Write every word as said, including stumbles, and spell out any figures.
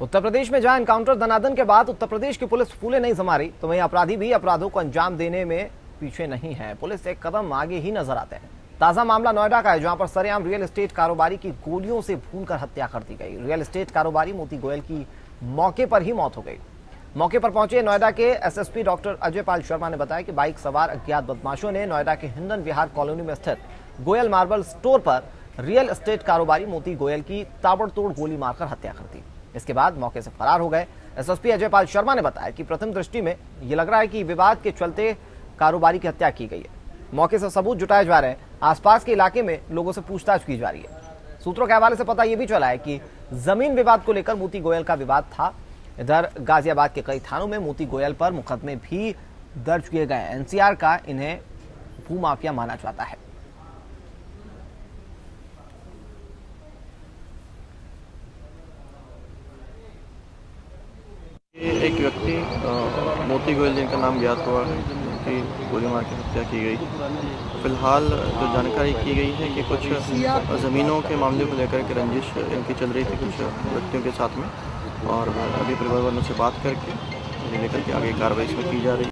उत्तर प्रदेश में जहां एनकाउंटर दनादन के बाद उत्तर प्रदेश की पुलिस फूले नहीं समा रही, तो वहीं अपराधी भी अपराधों को अंजाम देने में पीछे नहीं है। पुलिस एक कदम आगे ही नजर आते हैं। ताजा मामला नोएडा का है, जहां पर सरेआम रियल एस्टेट कारोबारी की गोलियों से भूनकर हत्या कर दी गई। रियल एस्टेट कारोबारी मोती गोयल की मौके पर ही मौत हो गई। मौके पर पहुंचे नोएडा के एसएसपी डॉक्टर अजय पाल शर्मा ने बताया कि बाइक सवार अज्ञात बदमाशों ने नोएडा के हिंदन विहार कॉलोनी में स्थित गोयल मार्बल स्टोर पर रियल एस्टेट कारोबारी मोती गोयल की ताबड़तोड़ गोली मारकर हत्या कर दी। इसके बाद मौके से फरार हो गए। एसएसपी अजय पाल शर्मा ने बताया कि प्रथम दृष्टि में यह लग रहा है कि विवाद के चलते कारोबारी की हत्या की गई है। मौके से सबूत जुटाए जा रहे हैं। आसपास के इलाके में लोगों से पूछताछ की जा रही है। सूत्रों के हवाले से पता यह भी चला है कि जमीन विवाद को लेकर मोती गोयल का विवाद था। इधर गाजियाबाद के कई थानों में मोती गोयल पर मुकदमे भी दर्ज किए गए। एनसीआर का इन्हें भूमाफिया माना जाता है। ये एक व्यक्ति मोती गोयल जिनका नाम ज्ञात हुआ है, जिनकी गोली मार के हत्या की गई। फिलहाल जो जानकारी की गई है कि कुछ ज़मीनों के मामले को लेकर के रंजिश इनकी चल रही थी कुछ व्यक्तियों के साथ में, और अभी परिवार वालों से बात करके लेकर के आगे कार्रवाई इसमें की जा रही है।